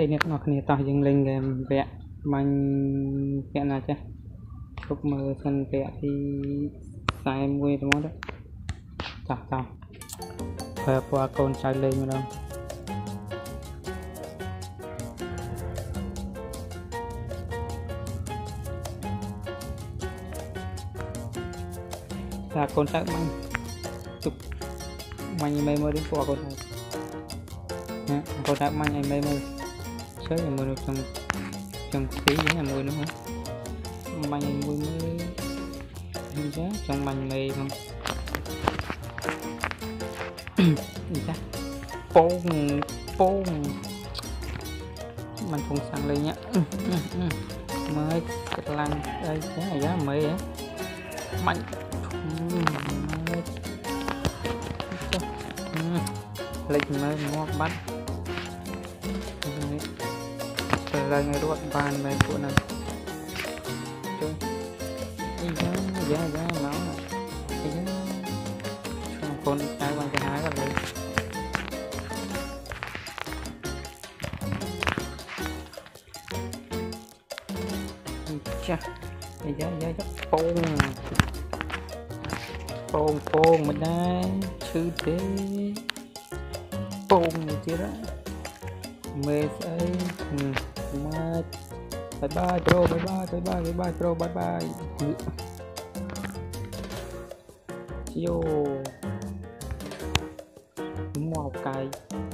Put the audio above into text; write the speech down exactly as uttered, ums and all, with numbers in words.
đây nè nó khné tao dừng lên game vẽ mình vẽ nào chứ lúc mơ sân vẽ thì sai mùi đúng không đấy chào chào phở qua con trai lên mà đâu là con trai mình chụp mình mê mơ đến qua con trai con trai mình anh mê mơ sớm là mưa trong trong tí với là mưa nữa hả mình mưa mưa giá trong mình mê không chắc bông bông mình không sang lên nhá mới cái lăng đây cái này giá mê á mạnh lịch mới ngọt bắt là ngày ruột bàn về của này chơi giá giá giá máu này con cái quan cái hái là lấy cha giá giá rất bông bông bông mình đây chữ thế bông này chứ đó mê say mà bye bye bro bye bye bye bye bye bye bro bye bye yo màu cay